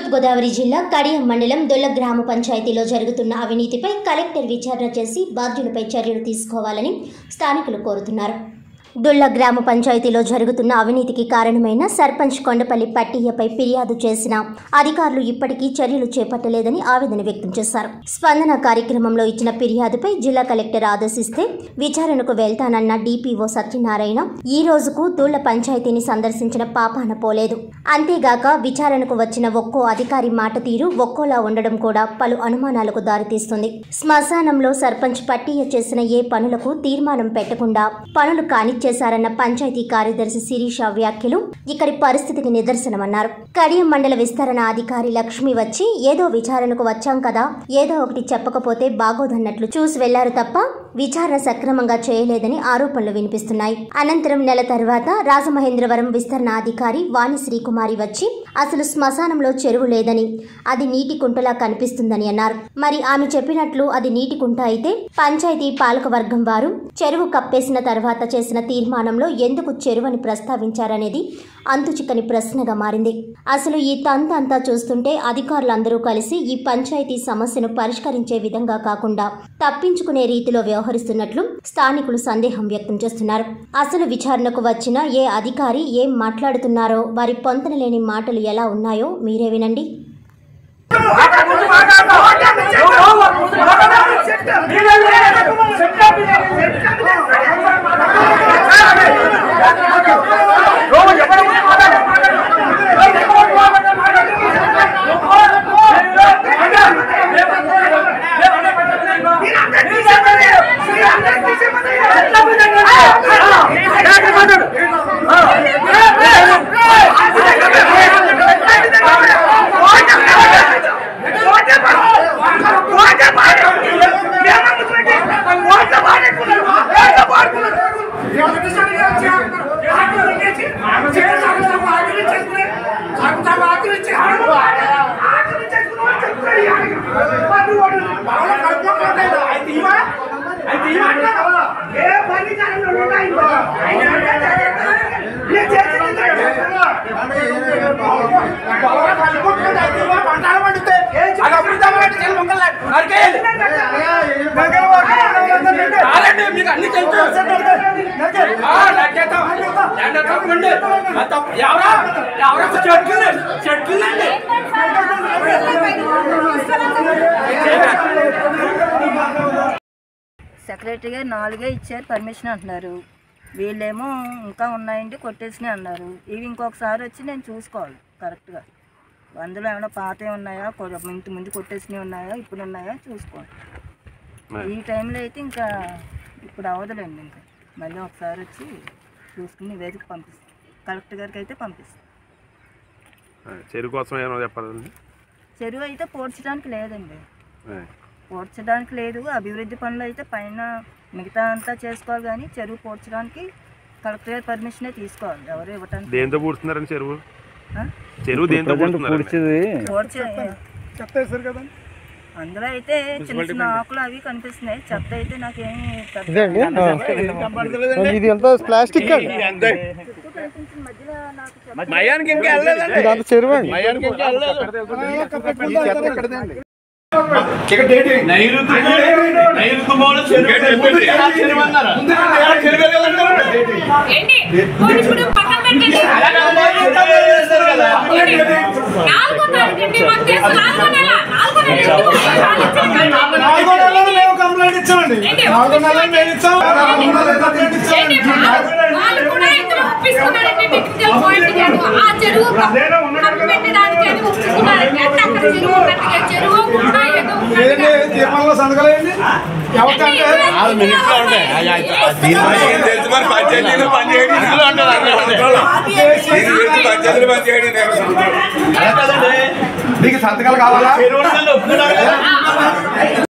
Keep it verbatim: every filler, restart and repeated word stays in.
తూర్పు గోదావరి జిల్లా కడియం మండలం దొల్ల గ్రామ పంచాయతీలో జరుగుతున్న అవినీతిపై కలెక్టర్ విచారణ చేసి బాధ్యులపై చర్యలు తీసుకోవాలని స్థానికులు కోరుతున్నారు. దొల్ల గ్రామ పంచాయతీలో జరుగుతున్న అవినీతికి కారణమైన సర్పంచ్ కొండపల్లి పట్టియ్యపై ఫిర్యాదు చేసిన అధికారులు ఇప్పటికీ చర్యలు చేపట్టలేదని ఆవేదన వ్యక్తం చేశారు. స్పందన కార్యక్రమంలో ఇచ్చిన ఫిర్యాదుపై జిల్లా కలెక్టర్ ఆదేశిస్తే విచారణకు వెళ్తానన్న డిపిఓ సత్యనారాయణ ఈ రోజుకు దొల్ల పంచాయతీని సందర్శించిన పాపాన పోలేదు. అంతేగాక విచారణకు వచ్చిన ఒక్కో అధికారి మాట తీరు ఒక్కోలా ఉండడం కూడా పలు అనుమానాలకు దారితీస్తుంది. శ్మశానంలో సర్పంచ్ పట్టియ్య చేసిన ఏ పనులకు తీర్మానం పెట్టకుండా పనులు కాని చేశారన్న పంచాయతీ కార్యదర్శి శిరీష వ్యాఖ్యలు ఇక్కడి పరిస్థితికి నిదర్శనమన్నారు. కడియం మండల విస్తరణ అధికారి లక్ష్మి వచ్చి ఏదో విచారణకు వచ్చాం కదా, ఏదో ఒకటి చెప్పకపోతే బాగోదన్నట్లు చూసి వెళ్లారు తప్ప విచారణ సక్రమంగా చేయలేదని ఆరోపణలు వినిపిస్తున్నాయి. అనంతరం నెల తర్వాత రాజమహేంద్రవరం విస్తరణ అధికారి వాణి శ్రీకుమారి వచ్చి అసలు శ్మశానంలో చెరువు లేదని, అది నీటి కుంటలా కనిపిస్తుందని అన్నారు. మరి ఆమె చెప్పినట్లు అది నీటి కుంట అయితే పంచాయతీ పాలకవర్గం వారు చెరువు కప్పేసిన తర్వాత చేసిన తీర్మానంలో ఎందుకు చెరువని ప్రస్తావించారనేది అంతుచిక్కని ప్రశ్నగా మారింది. అసలు ఈ తంత అంతా చూస్తుంటే అధికారులందరూ కలిసి ఈ పంచాయతీ సమస్యను పరిష్కరించే విధంగా కాకుండా తప్పించుకునే రీతిలో వ్యవహరిస్తున్నట్లు స్థానికులు సందేహం వ్యక్తం చేస్తున్నారు. అసలు విచారణకు వచ్చిన ఏ అధికారి ఏం మాట్లాడుతున్నారో, వారి పొంతన లేని మాటలు ఎలా ఉన్నాయో మీరే వినండి. సెక్రటరీ గారు నాలుగే ఇచ్చారు పర్మిషన్ అంటున్నారు, వీళ్ళేమో ఇంకా ఉన్నాయండి కొట్టేసినాయి అన్నారు. ఇవి ఇంకొకసారి వచ్చి నేను చూసుకోవాలి కరెక్ట్గా, అందులో ఏమైనా పాతవి ఉన్నాయా, ఇంత ముందు కొట్టేసినవి ఉన్నాయా, ఇప్పుడు ఉన్నాయా చూసుకోవాలి. ఈ టైంలో అయితే ఇంకా ఇప్పుడు అవదలేండి, ఇంకా మళ్ళీ ఒకసారి వచ్చి చూసుకుని వేదిక పంపిస్తాం, కలెక్టర్ గారికి అయితే పంపిస్తాం. చెరువు కోసం ఏమైనా చెప్పాలండి? చెరువు అయితే పోడ్చడానికి లేదండి, పోడ్చడానికి లేదు. అభివృద్ధి పనులు అయితే పైన మిగతా అంతా చేసుకోవాలి, కానీ చెరువు పోడ్చడానికి కలెక్టర్ గారి పర్మిషనే తీసుకోవాలి. ఎవరు ఇవ్వటానికి దేంతో పూడుతున్నారండి చెరువు? చెరువు దేంతో అందులో అయితే చిన్న చిన్న ఆకులు అవి కనిపిస్తున్నాయి, చెత్త అయితే నాకేమి ప్లాస్టిక్ కంప్లైంట్ ఇచ్చామండి, నాలుగు నెలలు మేము ఇచ్చాం. దీపంలో సంతకాలండి నీకు సంతకాలు కావాలా?